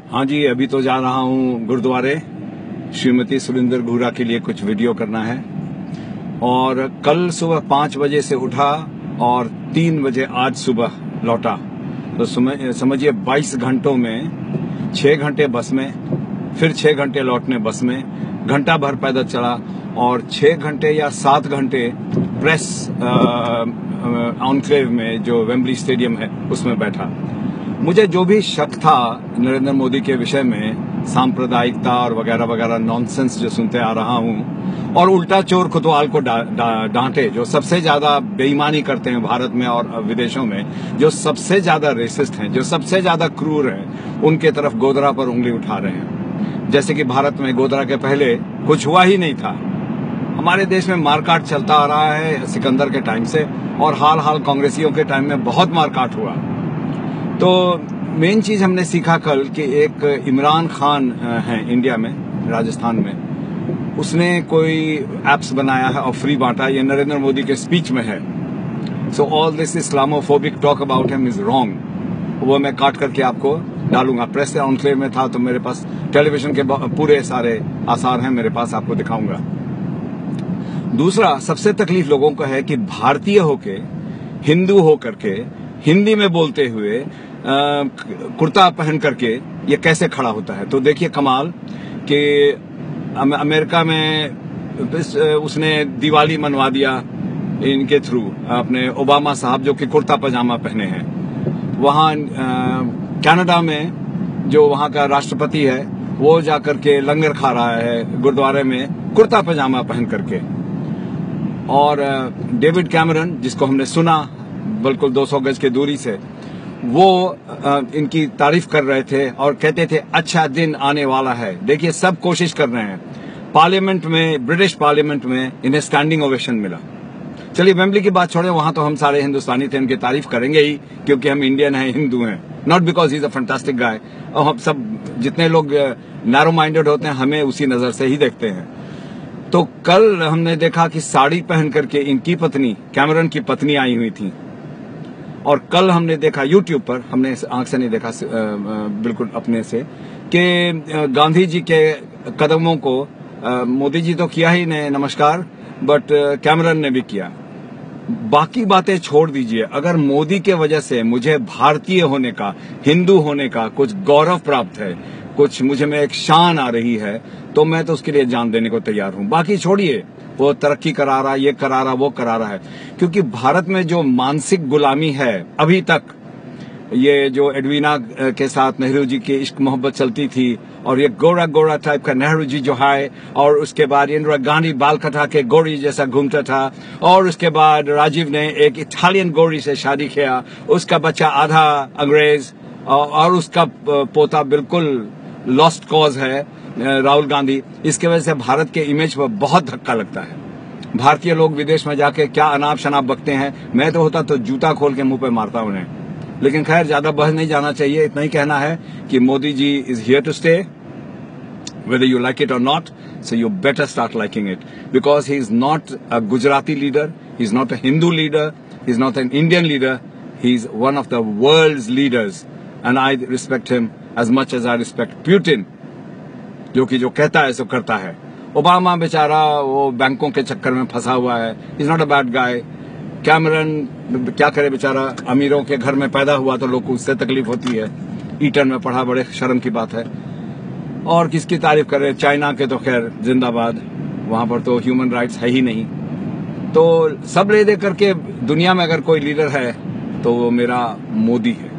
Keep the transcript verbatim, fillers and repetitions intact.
हाँ जी, अभी तो जा रहा हूँ गुरुद्वारे श्रीमती सुरिंदर घूरा के लिए कुछ वीडियो करना है। और कल सुबह पाँच बजे से उठा और तीन बजे आज सुबह लौटा, तो समझिए बाईस घंटों में छह घंटे बस में, फिर छह घंटे लौटने बस में, घंटा भर पैदल चला और छह घंटे या सात घंटे प्रेस ऑनक्लेव में जो वेम्बली स्टेडियम है उसमें बैठा। मुझे जो भी शक था नरेंद्र मोदी के विषय में, सांप्रदायिकता और वगैरह वगैरह नॉनसेंस जो सुनते आ रहा हूं, और उल्टा चोर कोतवाल को डांटे, जो सबसे ज्यादा बेईमानी करते हैं भारत में और विदेशों में, जो सबसे ज्यादा रेसिस्ट हैं, जो सबसे ज्यादा क्रूर हैं, उनके तरफ गोदरा पर उंगली उठा रहे हैं। जैसे कि भारत में गोदरा के पहले कुछ हुआ ही नहीं था। हमारे देश में मारकाट चलता आ रहा है सिकंदर के टाइम से, और हाल हाल कांग्रेसियों के टाइम में बहुत मारकाट हुआ। तो मेन चीज हमने सीखा कल कि एक इमरान खान है इंडिया में, राजस्थान में, उसने कोई एप्स बनाया है और फ्री बांटा। ये नरेंद्र मोदी के स्पीच में है। So all this Islamophobic talk about him is wrong. वो मैं काट करके आपको डालूंगा। प्रेस ऑनक्लेव में था तो मेरे पास टेलीविजन के पूरे सारे आसार हैं मेरे पास, आपको दिखाऊंगा। दूसरा सबसे तकलीफ लोगों को है कि भारतीय होके, हिंदू होकर के, हिंदी में बोलते हुए, कुर्ता पहन करके ये कैसे खड़ा होता है। तो देखिए कमाल कि अमेरिका में उसने दिवाली मनवा दिया इनके थ्रू, अपने ओबामा साहब जो कि कुर्ता पजामा पहने हैं। वहां कनाडा में जो वहां का राष्ट्रपति है वो जाकर के लंगर खा रहा है गुरुद्वारे में कुर्ता पजामा पहन करके। और डेविड कैमरन, जिसको हमने सुना बिल्कुल दो सौ गज की दूरी से, वो इनकी तारीफ कर रहे थे और कहते थे अच्छा दिन आने वाला है। देखिए सब कोशिश कर रहे हैं। पार्लियामेंट में, ब्रिटिश पार्लियामेंट में इन्हें स्टैंडिंग ओवेशन मिला। चलिए वेम्बली की बात छोड़े, वहां तो हम सारे हिंदुस्तानी थे, उनकी तारीफ करेंगे ही क्योंकि हम इंडियन हैं, हिंदू हैं, not because he is a fantastic guy. और हम सब जितने लोग नैरो माइंडेड होते हैं हमें उसी नजर से ही देखते हैं। तो कल हमने देखा कि साड़ी पहन करके इनकी पत्नी, कैमरन की पत्नी आई हुई थी। और कल हमने देखा यूट्यूब पर, हमने आंख से नहीं देखा, बिल्कुल अपने से, कि गांधी जी के कदमों को मोदी जी तो किया ही नहीं नमस्कार, बट कैमरन ने भी किया। बाकी बातें छोड़ दीजिए, अगर मोदी के वजह से मुझे भारतीय होने का, हिंदू होने का कुछ गौरव प्राप्त है, कुछ मुझे में एक शान आ रही है, तो मैं तो उसके लिए जान देने को तैयार हूं। बाकी छोड़िए, वो तरक्की करा रहा, ये करा रहा, वो करा रहा है, क्योंकि भारत में जो मानसिक गुलामी है अभी तक, ये जो एडवीना के साथ नेहरू जी की इश्क मोहब्बत चलती थी, और ये गोरा गोरा टाइप का नेहरू जी जो है, और उसके बाद इंदिरा गांधी बाल कटा के गोरी जैसा घूमता था, और उसके बाद राजीव ने एक इटालियन गोरी से शादी किया, उसका बच्चा आधा अंग्रेज, और उसका पोता बिल्कुल लॉस्ट कॉज है राहुल गांधी। इसके वजह से भारत के इमेज पर बहुत धक्का लगता है। भारतीय लोग विदेश में जाके क्या अनाप शनाप बकते हैं, मैं तो होता तो जूता खोल के मुंह पे मारता उन्हें। लेकिन खैर ज्यादा बहस नहीं जाना चाहिए। इतना ही कहना है कि Modi ji is here to stay, whether you like it or not, so you better start liking it, because he is not a Gujarati leader, he is not a Hindu leader, he is not an Indian leader, he is one of the world's leaders, and I respect him as much as I respect Putin, जो कि जो कहता है सो करता है। Obama बेचारा वो बैंकों के चक्कर में फंसा हुआ है, is not a bad guy. Cameron क्या करे बेचारा, अमीरों के घर में पैदा हुआ तो लोग को उससे तकलीफ होती है, ईटन में पढ़ा, बड़े शर्म की बात है। और किसकी तारीफ कर रहे हैं, चाइना के तो खैर जिंदाबाद, वहां पर तो ह्यूमन राइट्स है ही नहीं। तो सब ले दे करके दुनिया में अगर कोई लीडर है तो वो मेरा मोदी है।